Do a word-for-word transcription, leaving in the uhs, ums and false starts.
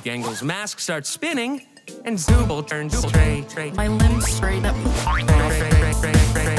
Gangle's mask starts spinning, and Zooble turns straight. My limbs straight up.